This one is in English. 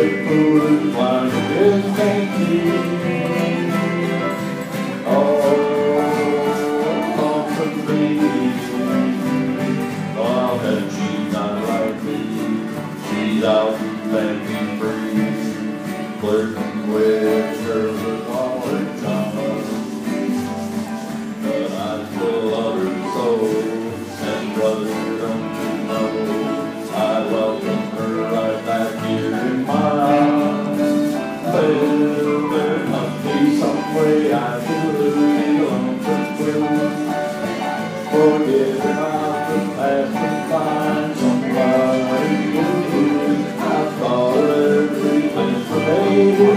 get foolish like this can't be. Oh, lonesome lady, oh, that she's not like me. She's out letting free, flirting with girls with all her charm. But I still love her so, and brother, don't you know, I welcome her right back here in my arms. Well, there must be some way I do leave lonesome blues. Forget about the past and find somebody new. I thought her every place for baby.